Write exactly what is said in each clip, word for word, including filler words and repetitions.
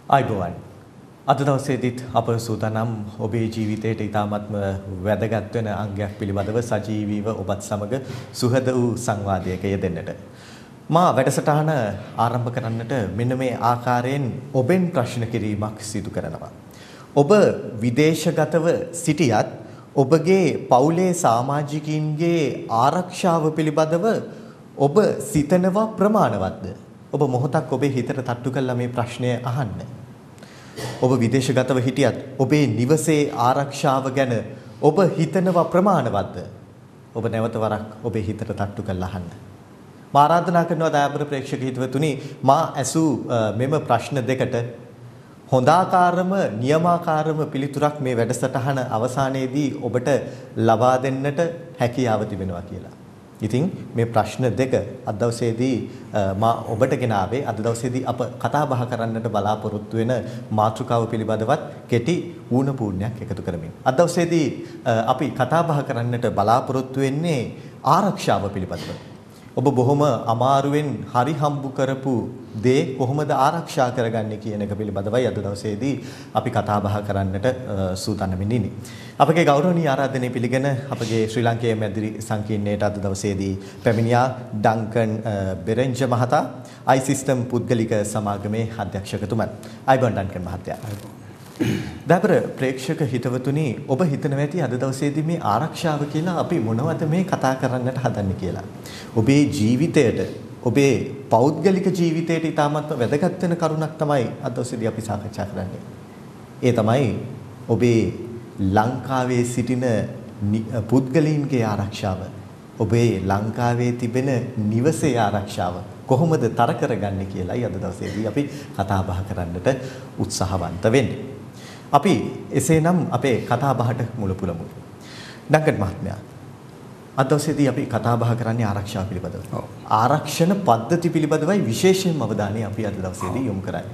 අයිබෝවන් අද දවසේදීත් අප සූදානම් ඔබේ ජීවිතයට ඉතාමත්ම වැදගත් වෙන අංගයක් පිළිබඳව සජීවීව ඔබත් සමග සුහද වූ සංවාදයක යෙදෙන්නට මා වැඩසටහන ආරම්භ කරන්නට මෙන්න මේ ආකාරයෙන් ඔබෙන් ප්‍රශ්න කිරීමක් සිදු කරනවා. ඔබ විදේශගතව සිටියත් ඔබගේ පවුලේ සමාජිකයින්ගේ ආරක්ෂාව පිළිබඳව ඔබ සිතනවා ප්‍රමාණවත්ද? ඔබ මොහොතක් ඔබේ හිතට තට්ටු කළා මේ ප්‍රශ්නය අහන්න. ඔබ විදේශගතව හිටියත් ඔබේ නිවසේ ආරක්ෂාව ගැන ඔබ හිතනවා ප්‍රමාණවත්ද? ඔබ නැවත වරක් ඔබේ හිතට තට්ටු කළා අහන්න. මා ආරාධනා කරනවා දයාබර ප්‍රේක්ෂක හිතවතුනි මා ඇසූ මෙම ප්‍රශ්න දෙකට හොඳාකාරම නියමාකාරම පිළිතුරක් මේ වැඩසටහන අවසානයේදී ඔබට ලබා දෙන්නට හැකියාව තිබෙනවා කියලා. ඉතින් මේ ප්‍රශ්න දෙක අද දවසේදී මා ඔබට ගෙනාවේ අද දවසේදී අප කතා බහ කරන්නට බලාපොරොත්තු වෙන මාතෘකාව පිළිබඳවත් කෙටි ඌණ පූර්ණයක් එකතු කරමින්. අද දවසේදී අපි කතා බහ කරන්නට බලාපොරොත්තු වෙන්නේ ආරක්ෂාව පිළිබඳව. ඔබ බොහොම අමාරුවෙන් හරි හම්බු කරපු දේ කොහොමද ආරක්ෂා කරගන්නේ කියන එක පිළිබඳවයි අද දවසේදී අපි කතා බහ කරන්නට සූදානම් වෙන්නේ. අපගේ ගෞරවනීය ආරාධනය පිළිගෙන අපගේ ශ්‍රී ලංකේය මැදිරි සංකීර්ණයට අද දවසේදී පැමිණියා ඩංකන් බෙරෙන්ජ මහතා අයි සිස්ටම් පුද්ගලික සමාගමේ අධ්‍යක්ෂකතුමන්. අයිබෝන් ඩංකන් මහත්තයා. දබර ප්‍රේක්ෂක හිතවතුනි ඔබ හිතනවා ඇති අද දවසේදී මේ ආරක්ෂාව කියලා අපි මොනවද මේ කතා කරන්නට හදන්නේ කියලා. ඔබේ ජීවිතයට ඔබේ පෞද්ගලික ජීවිතයට ඉතාමත් වැදගත් වෙන කරුණක් තමයි අද දවසේදී අපි සාකච්ඡා කරන්නේ. ඒ තමයි ඔබේ ලංකාවේ සිටින පුද්ගලයන්ගේ ආරක්ෂාව. ඔබේ ලංකාවේ තිබෙන නිවසේ ආරක්ෂාව කොහොමද තර කරගන්නේ කියලායි අද දවසේදී අපි කතා බහ කරන්නට උත්සාහවන්ත වෙන්නේ. අපි එසේනම් අපේ කතා බහට මුල පුරමු. ඩංකන් මහත්මයා අද දවසේදී අපි කතා බහ කරන්නේ ආරක්ෂාව පිළිබඳව. ආරක්ෂණ පද්ධති පිළිබඳවයි විශේෂයෙන්ම අවධානය අපි අද දවසේදී යොමු කරන්නේ.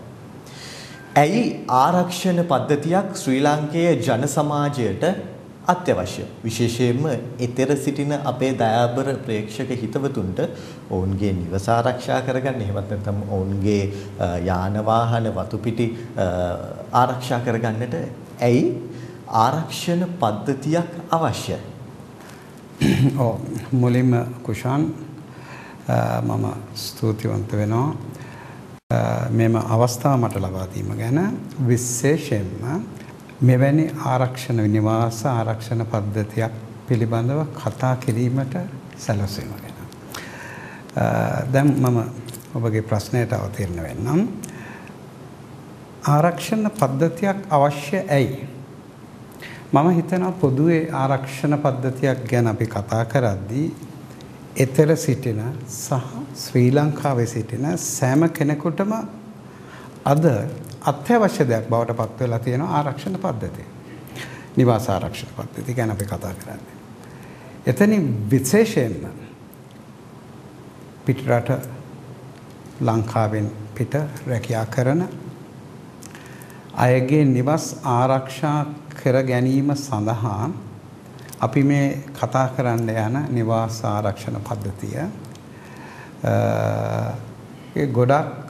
ඇයි ආරක්ෂණ පද්ධතියක් ශ්‍රී ලාංකේය ජන සමාජයට අත්‍යවශ්‍ය? විශේෂයෙන්ම ඊතර සිටින අපේ දයාබර ප්‍රේක්ෂක හිතවතුන්ට ඔවුන්ගේ නිවස ආරක්ෂා කරගන්න, එහෙමත් නැත්නම් ඔවුන්ගේ යාන වාහන වතු පිටි ආරක්ෂා කරගන්නට ඇයි ආරක්ෂණ පද්ධතියක් අවශ්‍යයි? ඔව් මුලින්ම කුෂාන් මම ස්තුතිවන්ත වෙනවා මෙම අවස්ථාව මට ලබා දීම ගැන. විශේෂයෙන්ම මෙවැනි ආරක්ෂණ නිවාස ආරක්ෂණ පද්ධතියක් පිළිබඳව කතා කිරීමට සැලසීම ගැන. දැන් මම ඔබගේ ප්‍රශ්නයට අවතීර්ණ වෙන්නම්. ආරක්ෂණ පද්ධතියක් අවශ්‍ය ඇයි? මම හිතනවා පොදුවේ ආරක්ෂණ පද්ධතියක් ගැන අපි කතා කරද්දී ඊතර සිටින සහ ශ්‍රී ලංකාවේ සිටින සෑම කෙනෙකුටම අද අත්‍යවශ්‍ය දෙයක් බවට පත් වෙලා තියෙනවා ආරක්ෂණ පද්ධතිය. නිවාස ආරක්ෂණ පද්ධතිය ගැන අපි කතා කරන්නේ. එතනින් විශේෂයෙන්ම පිටරට ලංකාවෙන් පිට රැකියා කරන අයගේ නිවස් ආරක්ෂා කර ගැනීම සඳහා අපි මේ කතා කරන්න යන නිවාස ආරක්ෂණ පද්ධතිය ඒ ගොඩක්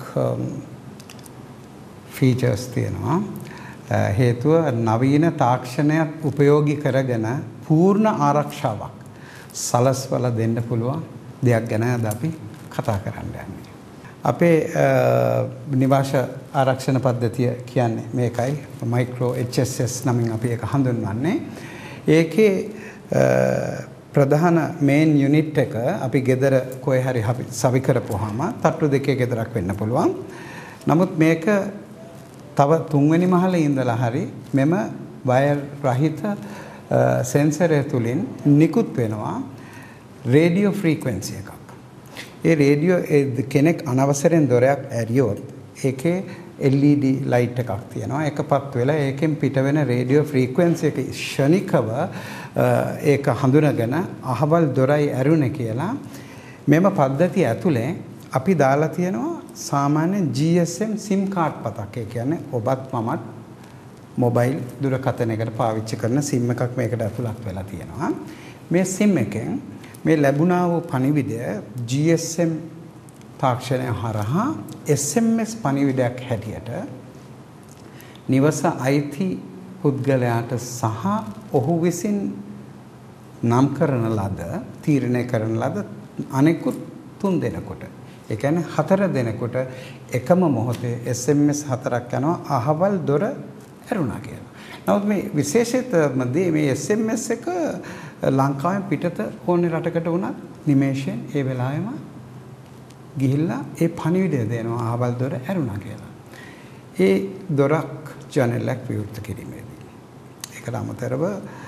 ෆීචර්ස් තියෙනවා. හේතුව නවීන තාක්ෂණයක් උපයෝගී කරගෙන පූර්ණ ආරක්ෂාවක් සලස්වලා දෙන්න පුළුවන් දෙයක් ගැන අද අපි කතා කරන්න යන්නේ. අපේ නිවාස ආරක්ෂණ පද්ධතිය කියන්නේ මේකයි. මයික්‍රෝ එච් එස් එස් නමින් අපි ඒක හඳුන්වන්නේ. ඒකේ ප්‍රධාන මේන් යුනිට් එක අපි ගෙදර කොහේ හරි සවි කරපුවාම තට්ටු දෙකේ ගෙදරක් වෙන්න පුළුවන්. නමුත් මේක තව තුන්වෙනි මහලේ ඉඳලා හරි මෙම වයර් රහිත සෙන්සරය තුලින් නිකුත් වෙනවා රේඩියෝ ෆ්‍රීකවෙන්සි එකක්. ඒ රේඩියෝ කෙනෙක් අනවසරෙන් දොරයක් ඇරියොත් ඒකේ එල් ඊ ඩී ලයිට් එකක් තියෙනවා. එකපත් වෙලා ඒකෙන් පිට වෙන රේඩියෝ ෆ්‍රීකවෙන්සි එක ශනිකව ඒක හඳුනගෙන අහවල් දොරයි ඇරුණේ කියලා මෙම පද්ධතිය ඇතුලේ අපි දාලා තියෙනවා සාමාන්‍ය G S M SIM card පතක්. ඒ කියන්නේ ඔබත් මමත් මොබයිල් දුරකථනයකට පාවිච්චි කරන සිම් එකක් මේකට ඇතුළත් වෙලා තියෙනවා. මේ සිම් එකෙන් මේ ලැබුණා වූ පණිවිඩය ජී එස් එම් තාක්ෂණය හරහා එස් එම් එස් පණිවිඩයක් හැටියට නිවස අයිති පුද්ගලයාට සහ ඔහු විසින් නම් කරන ලද තීරණය කරන ලද අනෙකුත් තුන් දෙනෙකුට ඒ කියන්නේ හතර දෙනෙකුට එකම මොහොතේ එස් එම් එස් හතරක් යනවා අහවල් දොර ඇරුණා කියලා. නමුත් මේ විශේෂිතමදී මේ එස් එම් එස් එක ලංකාවෙන් පිටත ඕනේ රටකට වුණත් නිමේෂයෙන් ඒ වෙලාවෙම ගිහිල්ලා ඒ පණිවිඩය දෙනවා අහවල් දොර ඇරුණා කියලා. ඒ දොරක් ජනලක් විවෘත කිරීමේදී. ඒකට අමතරව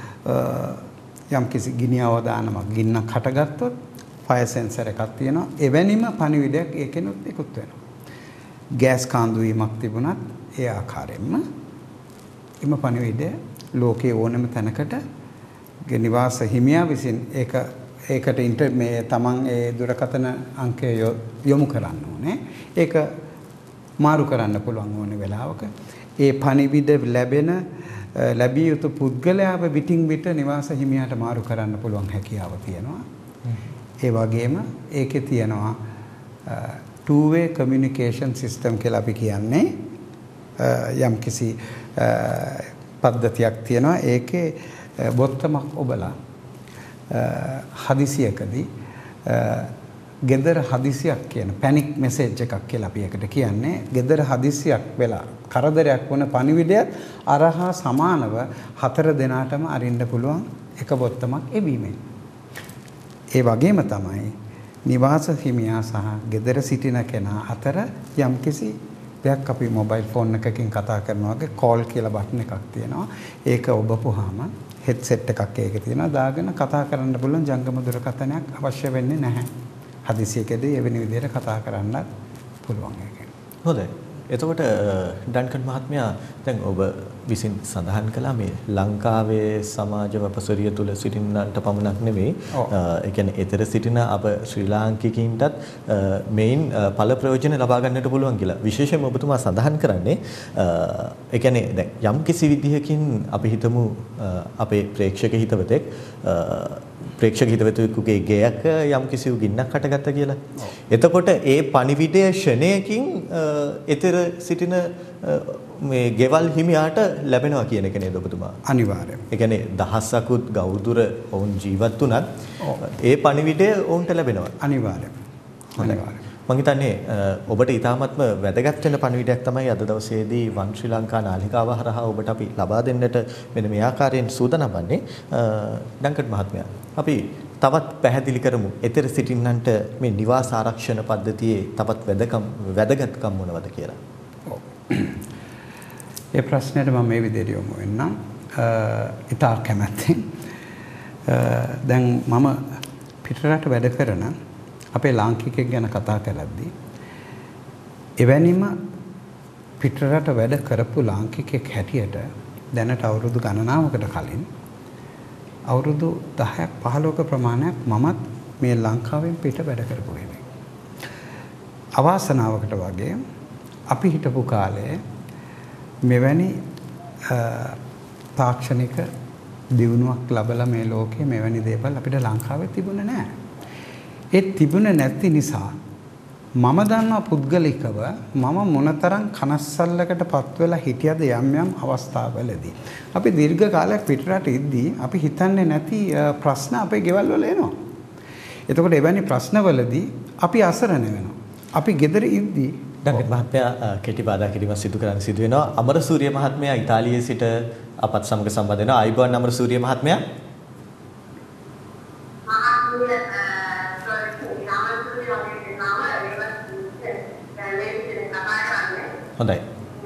යම් කිසි ගිනි අවදානමක් ගින්නක් හටගත්තොත් ෆයර් සෙන්සර් එකක් තියෙනවා. එවැනිම පණිවිඩයක් ඒකෙනුත් ඉක්ුත් වෙනවා. ගෑස් කාන්දු වීමක් තිබුණත් ඒ ආකාරයෙන්ම එම පණිවිඩය ලෝකයේ ඕනෑම තැනකට නිවාස හිමියා විසින් ඒක ඒකට ඉන්ටර් මේ තමන් ඒ දුරකථන අංකය යොමු කරන්න ඕනේ. ඒක මාරු කරන්න පුළුවන් ඕනේ වෙලාවක. ඒ පණිවිඩ ලැබෙන ලැබිය යුතු පුද්ගලයාව විටින් විට නිවාස හිමියාට මාරු කරන්න පුළුවන් හැකියාව තියෙනවා. ඒ වගේම ඒකේ තියෙනවා two way communication system කියලා අපි කියන්නේ යම් කිසි පද්ධතියක් තියෙනවා. ඒකේ බොත්තමක් ඔබලා හදිසියකදී ගෙදර හදිසියක් කියන පැනික් මෙසේජ් එකක් කියලා අපි ඒකට කියන්නේ. ගෙදර හදිසියක් වෙලා කරදරයක් වුණ පණිවිඩයත් අරහා සමානව හතර දෙනාටම අරින්න පුළුවන් එක බොත්තමක් එවීමෙන්. ඒ වගේම තමයි නිවාස හිමියා සහ ගෙදර සිටින කෙනා අතර යම්කිසි දෙයක් අපි මොබයිල් ෆෝන් එකකින් කතා කරනවා වගේ කෝල් කියලා බටන් එකක් තියෙනවා. ඒක ඔබපුවාම හෙඩ්සෙට් එකක් ඒකේ තියෙනවා. දාගෙන කතා කරන්න පුළුවන් ජංගම දුරකථනයක් අවශ්‍ය වෙන්නේ නැහැ. හදිසියකදී එවැනි විදිහට කතා කරන්න පුළුවන් එකෙන්. හොඳයි. එතකොට ඩන්කන් මහත්මයා දැන් ඔබ විසින් සඳහන් කළා මේ ලංකාවේ සමාජ වපසරිය තුල සිටින්නන්ට පමණක් නෙවෙයි ඒ කියන්නේ ඊතර සිටින අප ශ්‍රී ලාංකිකයින්ටත් මේන් ඵල ප්‍රයෝජන ලබා ගන්නට පුළුවන් කියලා. විශේෂයෙන්ම ඔබතුමා සඳහන් කරන්නේ ඒ කියන්නේ දැන් යම් කිසි විදිහකින් අපි හිතමු අපේ ප්‍රේක්ෂක හිතවතෙක් ප්‍රේක්ෂක හිතවතෙකුගේ ගෙයක යම් කිසි ගින්නක් හටගත්තා කියලා. එතකොට ඒ පණිවිඩය ෂණයකින් ඊතර සිටින මේ ගෙවල් හිමියාට ලැබෙනවා කියන එක නේද ඔබතුමා? අනිවාර්යයෙන්. ඒ කියන්නේ දහසකුත් ගෞදුර වුන් ජීවත් වුණත් ඒ පණිවිඩය ඔවුන්ට ලැබෙනවා. අනිවාර්යයෙන්. අනිවාර්යයෙන්. මම හිතන්නේ ඔබට ඊටාත්ම වැදගත් වෙන පණිවිඩයක් තමයි අද දවසේදී වන් ශ්‍රී ලංකා නාලිකාව හරහා ඔබට අපි ලබා දෙන්නට මෙන්න මේ ආකාරයෙන් සූදානම් වන්නේ. ඩන්කන් මහත්මයා අපි තවත් පැහැදිලි කරමු. ඊතර සිටින්නන්ට මේ නිවාස ආරක්ෂණ පද්ධතියේ තවත් වැදගත්කම් වැදගත්කම් මොනවද කියලා. ඔව්. ඒ ප්‍රශ්නෙට මම මේ විදිහට යොමු වෙන්නම්. ඉතා කැමැත්තෙන්. දැන් මම පිටරට වැඩ කරන අපේ ලාංකිකයෙක් ගැන කතා කරද්දී එවැනිම පිටරට වැඩ කරපු ලාංකිකයෙක් හැටියට දැනට අවුරුදු ගණනාවකට කලින් අවුරුදු දහයක් පහළොවක ප්‍රමාණයක් මමත් මේ ලංකාවෙන් පිට වැඩ කරපු කෙනෙක්. අවාසනාවකට වගේ අපි හිටපු කාලේ මෙවැනි තාක්ෂණික දියුණුවක් ලැබලා මේ ලෝකේ මෙවැනි දේවල් අපිට ලංකාවේ තිබුණේ නැහැ. ඒ තිබුණේ නැති නිසා මම දන්නා පුද්ගලිකව මම මොනතරම් කනස්සල්ලකට පත් වෙලා හිටියද යම් යම් අවස්ථාවලදී. අපි දීර්ඝ කාලයක් පිටරට ඉද්දී අපි හිතන්නේ නැති ප්‍රශ්න අපේ ගෙවල් වල එනවා. එතකොට එවැනි ප්‍රශ්නවලදී අපි අසරණ වෙනවා. අපි ගෙදර ඉද්දී ඩන්කන් මහත්මයා කෙටි බාධා කිරීමක් සිදු කරන්න සිදු වෙනවා. අමරසූරිය මහත්මයා ඉතාලියේ සිට අපත් සමග සම්බන්ධ වෙනවා. ආයිබෝන් අමරසූරිය මහත්මයා. හොඳයි.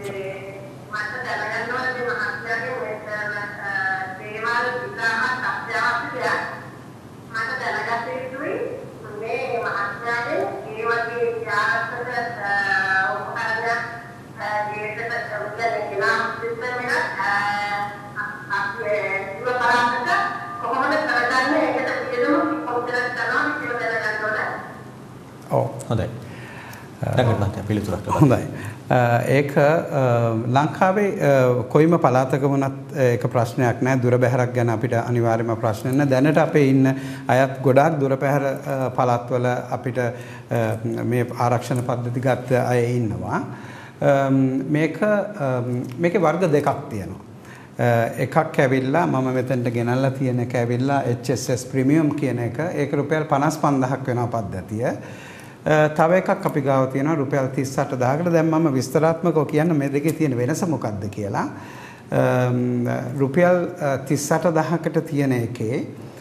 ඔව්. හොඳයි. ඩන්කන් මහත්මයා පිළිතුරක් ලබා. හොඳයි. ඒක ලංකාවේ කොයිම පළාතක වුණත් ඒක ප්‍රශ්නයක් නෑ. දුර බැහැරක් ගැන අපිට අනිවාර්යයෙන්ම ප්‍රශ්න නැහැ. දැනට අපේ ඉන්න අයත් ගොඩාක් දුර බැහැර පළාත්වල අපිට මේ ආරක්ෂණ පද්ධති ගත්ත අය ඉන්නවා. මේක මේකේ වර්ග දෙකක් තියෙනවා. එකක් ඇවිල්ලා මම මෙතනට ගෙනල්ලා තියෙන එක ඇවිල්ලා H S S ප්‍රීමියම් කියන එක. ඒක රුපියල් පනස් පන්දාහක් වෙනවා පද්ධතිය. තව එකක් අපි ගාව තියෙනවා රුපියල් තිස් අට දහසකට. දැන් මම විස්තරාත්මකව කියන්න මේ දෙකේ තියෙන වෙනස මොකක්ද කියලා. රුපියල් තිස් අට දහසකට තියෙන එකේ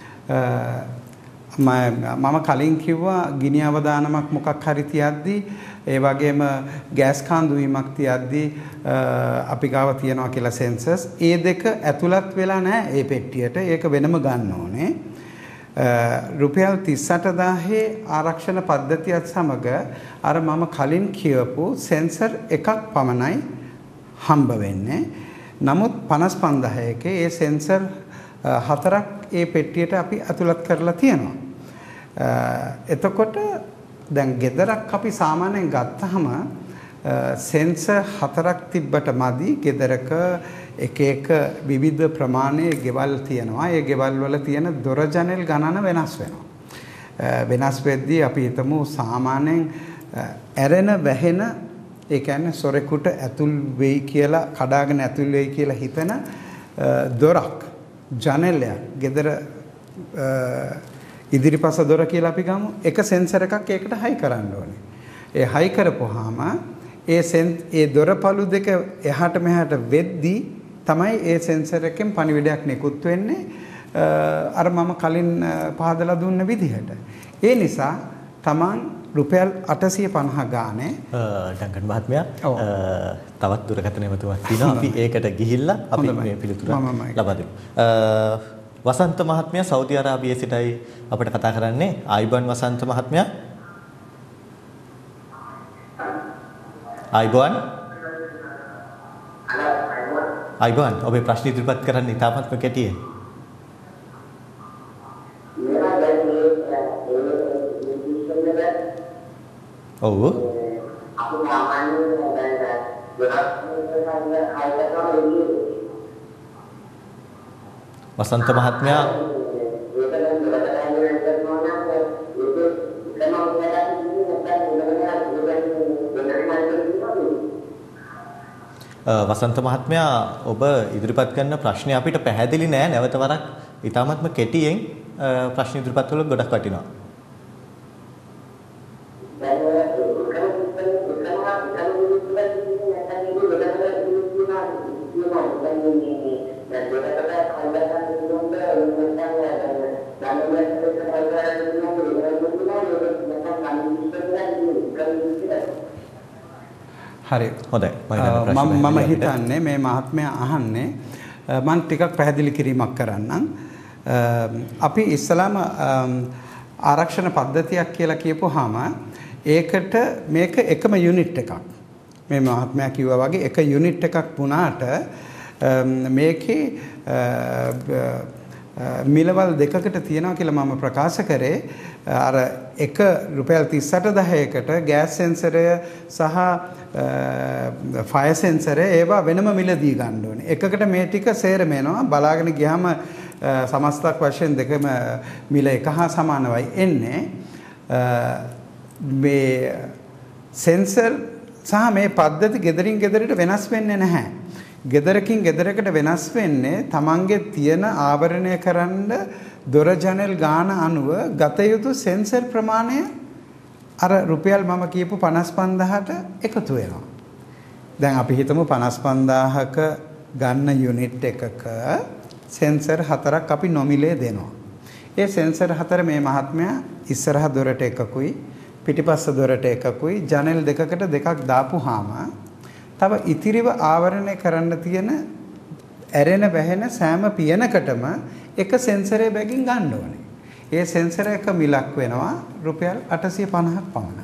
මම කලින් කිව්වා ගිනි අවදානමක් මොකක් හරි තියද්දී ඒ වගේම ගෑස් කාන්දු වීමක් තියද්දී අපි ගාව තියනවා කියලා සෙන්සර්ස්. ඒ දෙක ඇතුළත් වෙලා නැහැ ඒ පෙට්ටියට. ඒක වෙනම ගන්න ඕනේ. රුපියල් තිස් අට දහසේ ආරක්ෂණ පද්ධතියත් සමග අර මම කලින් කියවපු සෙන්සර් එකක් පමණයි හම්බ වෙන්නේ. නමුත් පනස් පන්දාහයක ඒ සෙන්සර් හතරක් ඒ පෙට්ටියට අපි ඇතුළත් කරලා තියෙනවා. එතකොට දැන් ගෙදරක් අපි සාමාන්‍යයෙන් ගත්තාම සෙන්සර් හතරක් තිබ්බට මදි. ගෙදරක එක එක විවිධ ප්‍රමාණයේ ගෙවල් තියෙනවා. ඒ ගෙවල් වල තියෙන දොර ජනෙල් ගණන වෙනස් වෙනවා. වෙනස් වෙද්දී අපි හිතමු සාමාන්‍යයෙන් ඇරෙන වැහෙන ඒ කියන්නේ සොරෙකුට ඇතුල් වෙයි කියලා කඩාගෙන ඇතුල් වෙයි කියලා හිතන දොරක් ජනෙලයක් ගෙදර ඉදිරිපස දොර කියලා අපි ගමු. එක සෙන්සර් එකක් ඒකට හයි කරන්න ඕනේ. ඒ හයි කරපුවාම ඒ සෙන් ඒ දොරපළු දෙක එහාට මෙහාට වෙද්දී තමයි ඒ සෙන්සර් එකෙන් පණිවිඩයක් නිකුත් වෙන්නේ. අර මම කලින් පහදලා දුන්න විදිහට. ඒ නිසා Taman රුපියල් අටසිය පනහ ගානේ ඩංකන් මහත්මයා තවත් දුරකථන එමතුමක් තියෙනවා. අපි ඒකට ගිහිල්ලා අපි මේ පිළිතුර ලබා දෙමු. වසන්ත මහත්මයා සෞදි අරාබියේ සිටයි අපිට කතා කරන්නේ. ආයිබන් වසන්ත මහත්මයා. ආයිබන්. ආයිබන් ඔබේ ප්‍රශ්න ඉදිරිපත් කරන්න ඉතාමත්ම කෙටියෙන්. ඔව්. වසන්ත මහත්මයා වසන්ත මහත්මයා ඔබ ඉදිරිපත් කරන ප්‍රශ්නේ අපිට පැහැදිලි නෑ. නැවත වරක් ඉතාමත්ම කෙටියෙන් ප්‍රශ්න ඉදිරිපත් කළොත් ගොඩක් වටිනවා. හරි හොඳයි. මම හිතන්නේ මේ මහත්මයා අහන්නේ මම ටිකක් පැහැදිලි කිරීමක් කරන්නම්. අපි ඉස්සලාම ආරක්ෂණ පද්ධතියක් කියලා කියපුවාම ඒකට මේක එකම යුනිට් එකක්. මේ මහත්මයා කිව්වා වගේ එක යුනිට් එකක් වුණාට මේකේ මිලවල් දෙකකට තියෙනවා කියලා මම ප්‍රකාශ කරේ. අර එක රුපියල් තිස් අට දහයකට ගෑස් සෙන්සරය සහ ෆයර් සෙන්සරය ඒවා වෙනම මිලදී ගන්න ඕනේ. එකකට මේ ටික සේරම එනවා. බලාගෙන ගියාම සමස්තක් වශයෙන් දෙකම මිල එක හා සමානවයි එන්නේ. මේ සෙන්සර් සහ මේ පද්ධති ගෙදරින් ගෙදරට වෙනස් වෙන්නේ නැහැ. ගෙදරකින් ගෙදරකට වෙනස් වෙන්නේ තමන්ගේ තියෙන ආවරණය කරන්න දොර ජනෙල් ගාන අනුව ගත යුතු සෙන්සර් ප්‍රමාණය අර රුපියල් මම කියපු පනස් පන්දාහට එකතු වෙනවා. දැන් අපි හිතමු පනස් පන්දාහක ගන්න යුනිට් එකක සෙන්සර් හතරක් අපි නොමිලේ දෙනවා. ඒ සෙන්සර් හතර මේ මහත්මයා ඉස්සරහ දොරට එකකුයි පිටිපස්ස දොරට එකකුයි ජනෙල් දෙකකට දෙකක් දාපුවාම තව ඉතිරිව ආවරණය කරන්න තියෙන ඇරෙන වැහෙන සෑම පියනකටම එක සෙන්සරේ බැගින් ගන්න ඕනේ. ඒ සෙන්සර් එක මිලක් වෙනවා රුපියල් අටසිය පනහක් පමණ.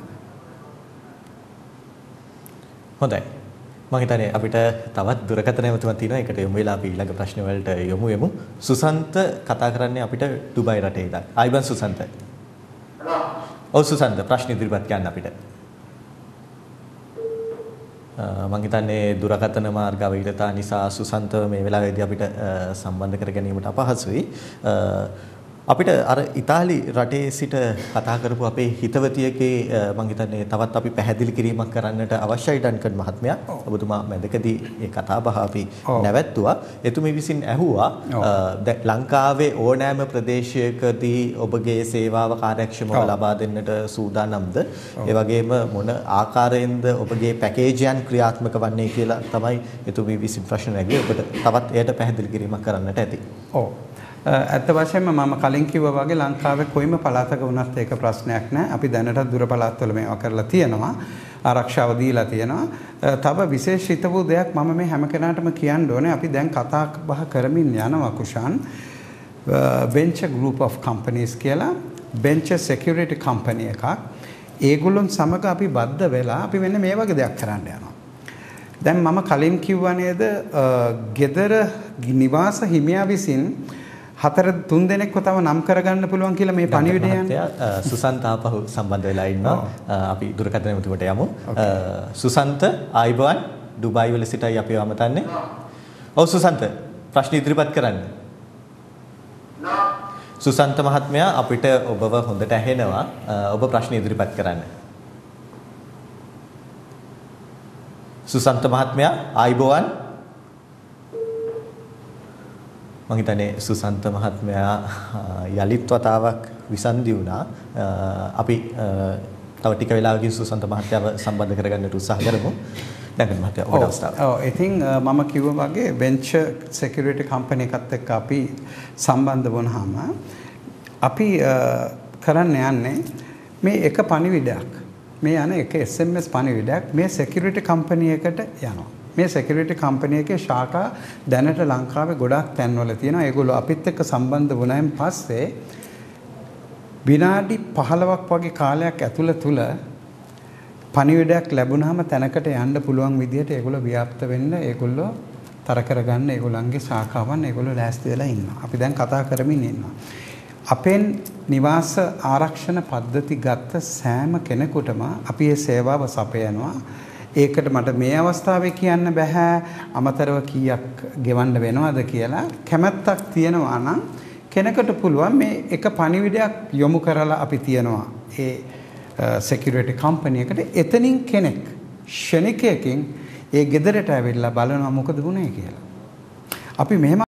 හොඳයි. මම හිතන්නේ අපිට තවත් දුරකථන එමතුමක් තියෙනවා. ඒකට යමු වෙලා අපි ඊළඟ ප්‍රශ්න වලට යමු යමු. සුසන්ත කතා කරන්නේ අපිට දුබයි රටේ ඉඳන්. ආයිබන් සුසන්ත. ඔව් සුසන්ත ප්‍රශ්න ඉදිරිපත් කරන්න අපිට. මම හිතන්නේ දුරකථන මාර්ග අවෛධතා නිසා සුසන්ත මේ වෙලාවේදී අපිට සම්බන්ධ කර ගැනීමට අපහසුයි. අපිට අර ඉතාලි රටේ සිට කතා කරපු අපේ හිතවතියගේ මම හිතන්නේ තවත් අපි පැහැදිලි කිරීමක් කරන්නට අවශ්‍යයි ඩන්කන් මහත්මයා. ඔබතුමා මැදකදී මේ කතා බහ අපි නැවැත්තුවා. එතුමි විසින් ඇහුවා ලංකාවේ ඕනෑම ප්‍රදේශයකදී ඔබගේ සේවාව කාර්යක්ෂමව ලබා දෙන්නට සූදානම්ද? ඒ වගේම මොන ආකාරයෙන්ද ඔබගේ පැකේජයන් ක්‍රියාත්මක වන්නේ කියලා තමයි එතුමි විසින් ප්‍රශ්න නැගුවේ. ඔබට තවත් එයට පැහැදිලි කිරීමක් කරන්නට ඇති. ඔව්. ඇත්ත වශයෙන්ම මම කලින් කිව්වා වගේ ලංකාවේ කොයිම පළාතක වුණත් ඒක ප්‍රශ්නයක් නැහැ. අපි දැනටත් දුර පළාත්වල මේවා කරලා තියෙනවා. ආරක්ෂාව දීලා තියෙනවා. තව විශේෂිත වූ දෙයක් මම මේ හැම කෙනාටම කියන්න ඕනේ. අපි දැන් කතා බහ කරමින් යනවා Kushan venture group of companies කියලා venture security company එකක්. ඒගොල්ලොන් සමග අපි බද්ධ වෙලා අපි මෙන්න මේ වගේ දෙයක් කරන්න යනවා. දැන් මම කලින් කිව්වා නේද gedara නිවාස හිමියා විසින් හතර තුන් දෙනෙක්ව තව නම් කරගන්න පුළුවන් කියලා මේ පණිවිඩය යන්නේ. සුසන්ත ආපහු සම්බන්ධ වෙලා ඉන්නවා. අපි දුරකථන මෙතුමට යමු. සුසන්ත ආයිබෝන් ඩුබායි වල සිටයි අපි වමතන්නේ. ඔව් සුසන්ත ප්‍රශ්න ඉදිරිපත් කරන්න. සුසන්ත මහත්මයා අපිට ඔබව හොඳට ඇහෙනවා. ඔබ ප්‍රශ්න ඉදිරිපත් කරන්න. සුසන්ත මහත්මයා ආයිබෝන් මම හිතන්නේ සුසන්ත මහත්මයා යලිත් වතාවක් විසන්දි වුණා. අපි තව ටික වෙලාවකින් සුසන්ත මහත්මයාව සම්බන්ධ කරගන්නට උත්සාහ කරමු. දැන් මහත්මයා ඔබට අවස්ථාව. ඔව් ඉතින් මම කිව්වා වගේ venture security company එකත් එක්ක අපි සම්බන්ධ වුණාම අපි කරන්න යන්නේ මේ එක පණිවිඩයක්. මේ යන එක S M S පණිවිඩයක් මේ security company එකට යනවා. මේ security company එකේ ශාඛා දැනට ලංකාවේ ගොඩක් තැන්වල තියෙනවා. ඒගොල්ලෝ අපිත් එක්ක සම්බන්ධ වුණායින් පස්සේ විනාඩි පහළොවක් වගේ කාලයක් ඇතුළත තුල පණිවිඩයක් ලැබුණාම තැනකට යන්න පුළුවන් විදිහට ඒගොල්ලෝ ව්‍යාප්ත වෙන්න ඒගොල්ලෝ තර කරගන්න ඒගොල්ලන්ගේ ශාඛාවන් ඒගොල්ලෝ ලෑස්ති වෙලා ඉන්නවා. අපි දැන් කතා කරමින් ඉන්නවා. අපෙන් නිවාස ආරක්ෂණ පද්ධති ගත්ත සෑම කෙනෙකුටම අපි මේ සේවාව සපයනවා. ඒකට මට මේ අවස්ථාවේ කියන්න බෑ අමතරව කීයක් ගෙවන්න වෙනවද කියලා. කැමැත්තක් තියෙනවා නම් කෙනෙකුට පුළුවන් මේ එක පණිවිඩයක් යොමු කරලා අපි තියනවා ඒ security company එකට. එතනින් කෙනෙක් ෂණිකයකින් ඒ ගෙදරට ඇවිල්ලා බලනවා මොකද වුනේ කියලා. අපි මෙහෙම